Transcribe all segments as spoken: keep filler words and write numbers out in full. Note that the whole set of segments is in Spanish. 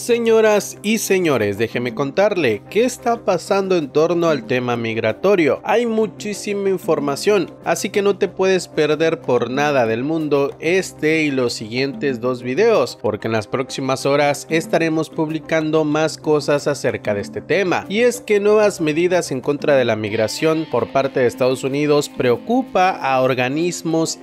Señoras y señores, déjeme contarle qué está pasando en torno al tema migratorio. Hay muchísima información, así que no te puedes perder por nada del mundo este y los siguientes dos videos, porque en las próximas horas estaremos publicando más cosas acerca de este tema. Y es que nuevas medidas en contra de la migración por parte de Estados Unidos preocupa a organismos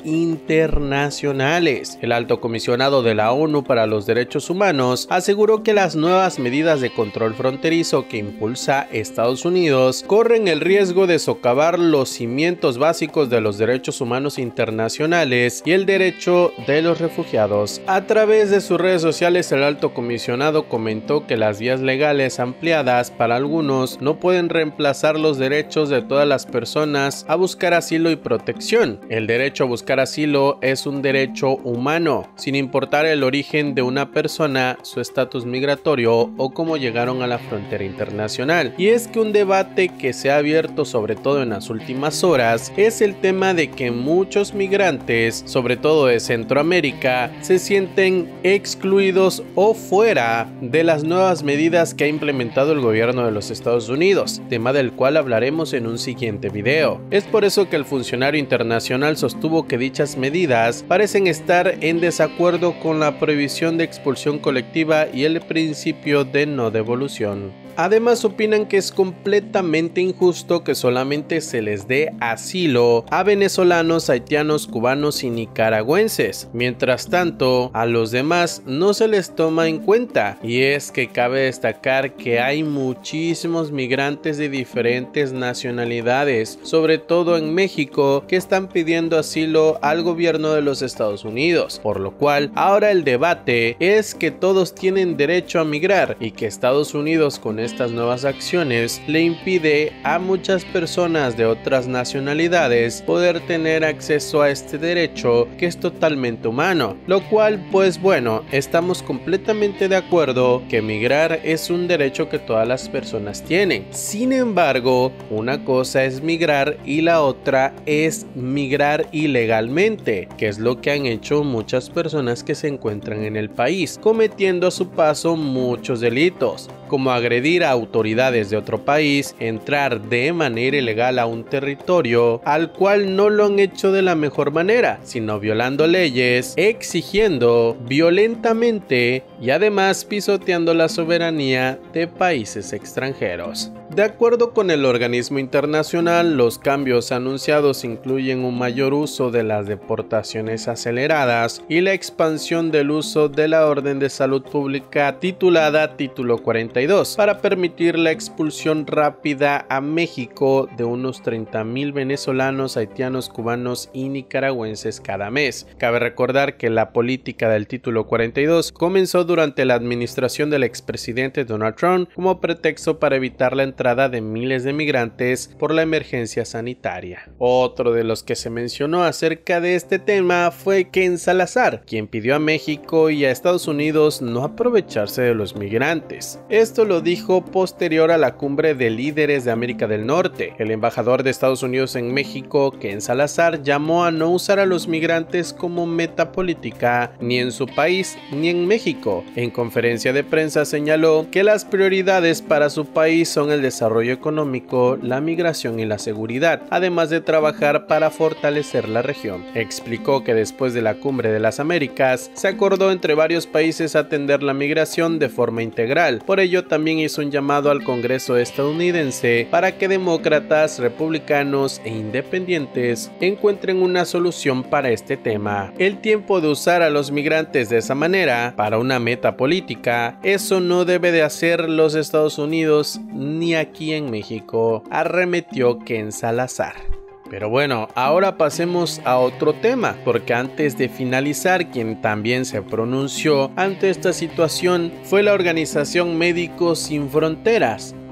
internacionales. El alto comisionado de la ONU para los Derechos Humanos aseguró que las nuevas medidas de control fronterizo que impulsa Estados Unidos corren el riesgo de socavar los cimientos básicos de los derechos humanos internacionales y el derecho de los refugiados. A través de sus redes sociales, el alto comisionado comentó que las vías legales ampliadas para algunos no pueden reemplazar los derechos de todas las personas a buscar asilo y protección. El derecho a buscar asilo es un derecho humano, sin importar el origen de una persona, su estatus migratorio o cómo llegaron a la frontera internacional. Y es que un debate que se ha abierto sobre todo en las últimas horas es el tema de que muchos migrantes, sobre todo de Centroamérica, se sienten excluidos o fuera de las nuevas medidas que ha implementado el gobierno de los Estados Unidos, tema del cual hablaremos en un siguiente video. Es por eso que el funcionario internacional sostuvo que dichas medidas parecen estar en desacuerdo con la prohibición de expulsión colectiva y el principio de no devolución. Además, opinan que es completamente injusto que solamente se les dé asilo a venezolanos, haitianos, cubanos y nicaragüenses. Mientras tanto, a los demás no se les toma en cuenta. Y es que cabe destacar que hay muchísimos migrantes de diferentes nacionalidades, sobre todo en México, que están pidiendo asilo al gobierno de los Estados Unidos. Por lo cual, ahora el debate es que todos tienen derecho a migrar y que Estados Unidos con estas nuevas acciones le impide a muchas personas de otras nacionalidades poder tener acceso a este derecho que es totalmente humano, lo cual pues bueno, estamos completamente de acuerdo que migrar es un derecho que todas las personas tienen. Sin embargo, una cosa es migrar y la otra es migrar ilegalmente, que es lo que han hecho muchas personas que se encuentran en el país, cometiendo a su paso muchos delitos, como agredir a autoridades de otro país, entrar de manera ilegal a un territorio al cual no lo han hecho de la mejor manera, sino violando leyes, exigiendo violentamente y además pisoteando la soberanía de países extranjeros. De acuerdo con el organismo internacional, los cambios anunciados incluyen un mayor uso de las deportaciones aceleradas y la expansión del uso de la orden de salud pública titulada Título cuarenta y dos para permitir la expulsión rápida a México de unos treinta mil venezolanos, haitianos, cubanos y nicaragüenses cada mes. Cabe recordar que la política del Título cuarenta y dos comenzó durante la administración del expresidente Donald Trump como pretexto para evitar la entrada de miles de migrantes por la emergencia sanitaria. Otro de los que se mencionó acerca de este tema fue Ken Salazar, quien pidió a México y a Estados Unidos no aprovecharse de los migrantes. Esto lo dijo posterior a la cumbre de líderes de América del Norte. El embajador de Estados Unidos en México, Ken Salazar, llamó a no usar a los migrantes como meta política ni en su país ni en México. En conferencia de prensa señaló que las prioridades para su país son el desarrollo económico, la migración y la seguridad, además de trabajar para fortalecer la región. Explicó que después de la Cumbre de las Américas se acordó entre varios países atender la migración de forma integral. Por ello también hizo un llamado al Congreso estadounidense para que demócratas, republicanos e independientes encuentren una solución para este tema. El tiempo de usar a los migrantes de esa manera para una meta política, eso no debe de hacer los Estados Unidos ni aquí en México, arremetió Ken Salazar. Pero bueno, ahora pasemos a otro tema, porque antes de finalizar, quien también se pronunció ante esta situación fue la organización Médicos Sin Fronteras,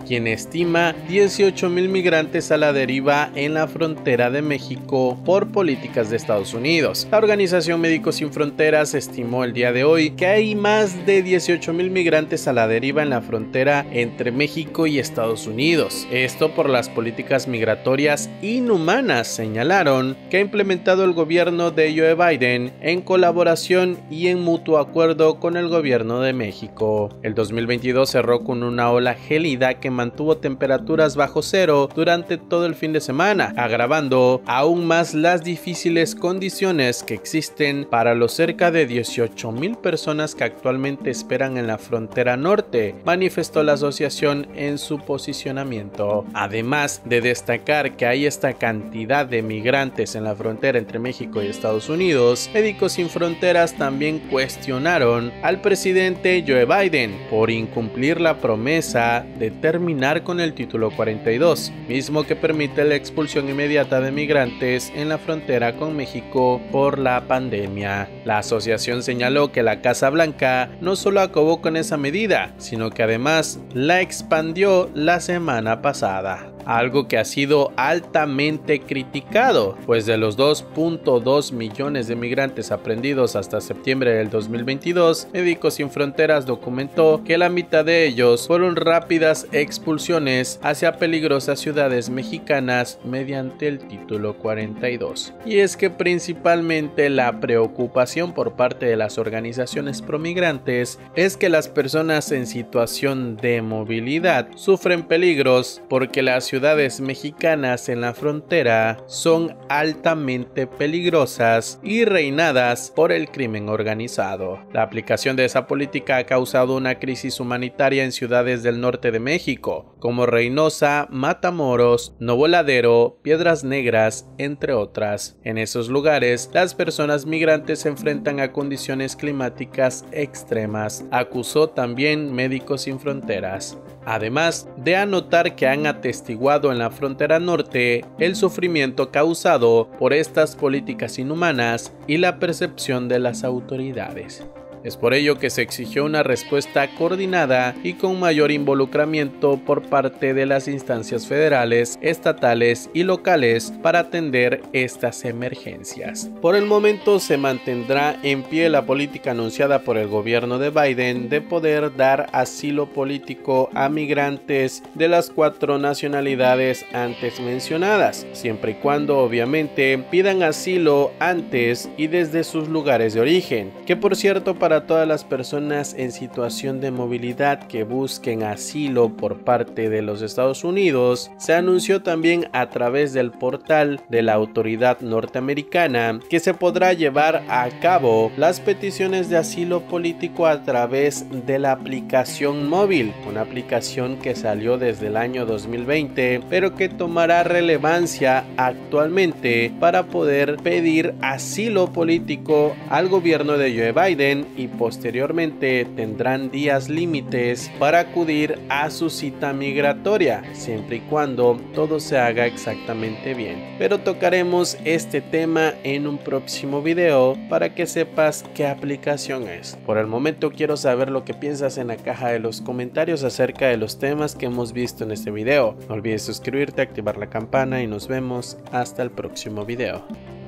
quien estima dieciocho mil migrantes a la deriva en la frontera de México por políticas de Estados Unidos. La Organización Médicos Sin Fronteras estimó el día de hoy que hay más de dieciocho mil migrantes a la deriva en la frontera entre México y Estados Unidos. Esto por las políticas migratorias inhumanas, señalaron, que ha implementado el gobierno de Joe Biden en colaboración y en mutuo acuerdo con el gobierno de México. El dos mil veintidós cerró con una ola gélida que mantuvo temperaturas bajo cero durante todo el fin de semana, agravando aún más las difíciles condiciones que existen para los cerca de dieciocho mil personas que actualmente esperan en la frontera norte, manifestó la asociación en su posicionamiento. Además de destacar que hay esta cantidad de migrantes en la frontera entre México y Estados Unidos, Médicos Sin Fronteras también cuestionaron al presidente Joe Biden por incumplir la promesa de terminar con el título cuarenta y dos, mismo que permite la expulsión inmediata de migrantes en la frontera con México por la pandemia. La asociación señaló que la Casa Blanca no solo acabó con esa medida, sino que además la expandió la semana pasada, algo que ha sido altamente criticado, pues de los dos punto dos millones de migrantes aprendidos hasta septiembre del dos mil veintidós, Médicos Sin Fronteras documentó que la mitad de ellos fueron rápidas expulsiones hacia peligrosas ciudades mexicanas mediante el título cuarenta y dos. Y es que principalmente la preocupación por parte de las organizaciones promigrantes es que las personas en situación de movilidad sufren peligros porque las ciudades mexicanas en la frontera son altamente peligrosas y reinadas por el crimen organizado. La aplicación de esa política ha causado una crisis humanitaria en ciudades del norte de México, como Reynosa, Matamoros, Nuevo Ladero, Piedras Negras, entre otras. En esos lugares, las personas migrantes se enfrentan a condiciones climáticas extremas, acusó también Médicos Sin Fronteras. Además de anotar que han atestiguado en la frontera norte el sufrimiento causado por estas políticas inhumanas y la percepción de las autoridades. Es por ello que se exigió una respuesta coordinada y con mayor involucramiento por parte de las instancias federales, estatales y locales para atender estas emergencias. Por el momento se mantendrá en pie la política anunciada por el gobierno de Biden de poder dar asilo político a migrantes de las cuatro nacionalidades antes mencionadas, siempre y cuando obviamente pidan asilo antes y desde sus lugares de origen, que por cierto para Para todas las personas en situación de movilidad que busquen asilo por parte de los Estados Unidos, se anunció también a través del portal de la autoridad norteamericana que se podrá llevar a cabo las peticiones de asilo político a través de la aplicación móvil, una aplicación que salió desde el año dos mil veinte, pero que tomará relevancia actualmente para poder pedir asilo político al gobierno de Joe Biden y posteriormente tendrán días límites para acudir a su cita migratoria, siempre y cuando todo se haga exactamente bien. Pero tocaremos este tema en un próximo video para que sepas qué aplicación es. Por el momento quiero saber lo que piensas en la caja de los comentarios acerca de los temas que hemos visto en este video. No olvides suscribirte, activar la campana y nos vemos hasta el próximo video.